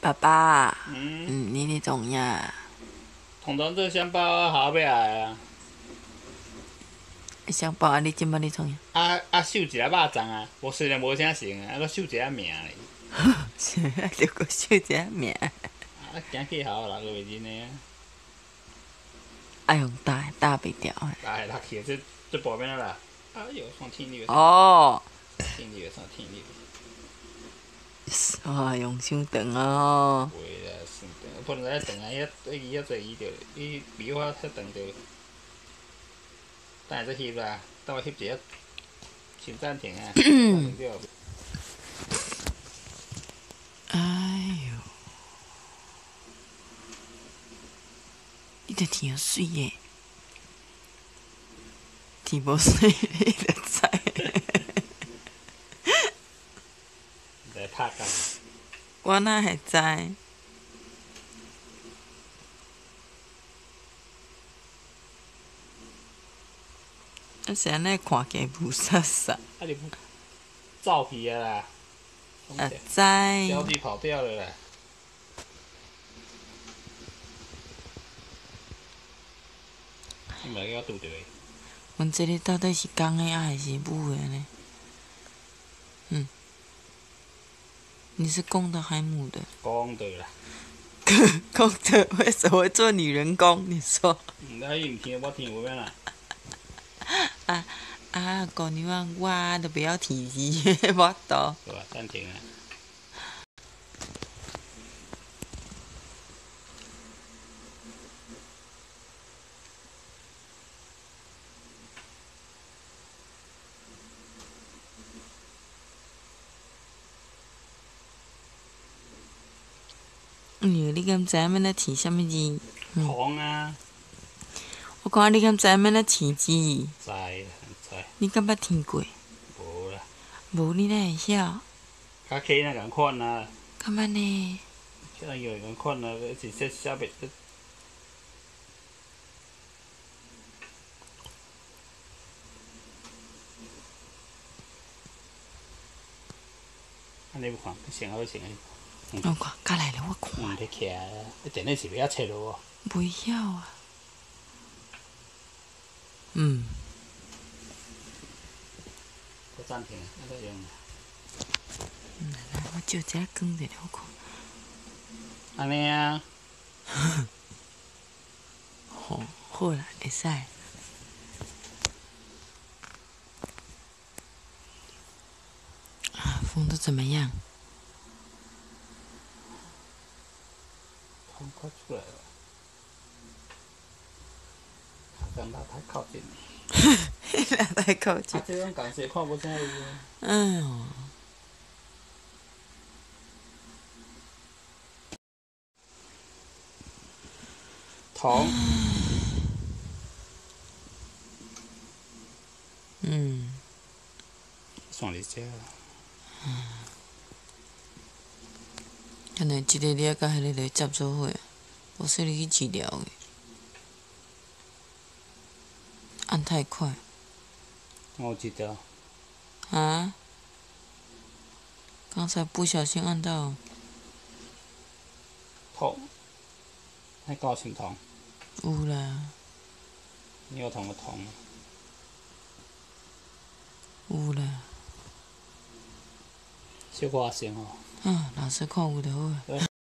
爸爸，你咧创啥？ 通通做香包啊，下尾来啊！ 想包啊，你即摆咧创啥？ 秀一粒肉粽啊，无虽然无啥成啊，还阁秀一粒名咧。 着个秀一下名。 行去校6个月认的啊。 爱用打袂掉诶。 来去这旁边啦。哎呦，算天力。 哦。 天力算天力。 哇，用伤长哦。 袂啦，算长，不能再长啊！伊遐济伊着，伊比我较长着。等下再翕啦，等我翕一下，先暂停啊。 哎呦，你着天水诶，天无水你着知。 来拍工。 我哪会知？啊是安尼看起来无啥啥。 啊你走去啊啦。 啊知。 标记跑掉了啦。你袂甲我拄着伊。 阮这里到底是公的还是母的呢？你是公的还母的？ 公的啦。 公的为什么会做女人公？你说？ 伊毋听，我听有影啦。 姑娘啊，我都不要提示，我都。 对吧？暂停啊。 你敢知影要来提什么字？ 糖啊。 我看你敢知影要来提字？ 知啦，知。 你敢捌提过？ 无啦。 无你哪会晓？ 较起那共款啊。 敢捌呢？ 像有共款啊，是说写袂。安尼要看，先好先。 我看，过来了，我看。 你起来啊！你电脑是袂晓切咯？ 袂晓啊。 我暂停，再用。 来，我照一下光一下，我看。 安尼啊。 好啦，会使。风都怎么样？ 风快出来了。跟它太靠近了。 太靠近。 这种港式看无啥有。 哎呦。 糖。算你这。 可能即个了，甲迄个着接做伙，无说你去治疗的。按太快。 我知道。 啊？刚才不小心按到。 痛。还搞心痛。 有啦。 你有痛就痛。 有啦。 小可先哦。 老师看有就好啊。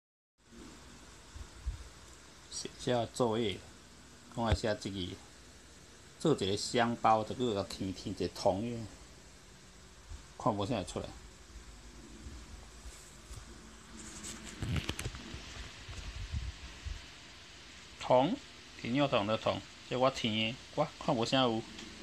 写下作业，讲来写一个，做一个香包，就搁甲添一个糖个，看无啥会出来。糖，甜药糖的糖，这我添的，我看无啥有。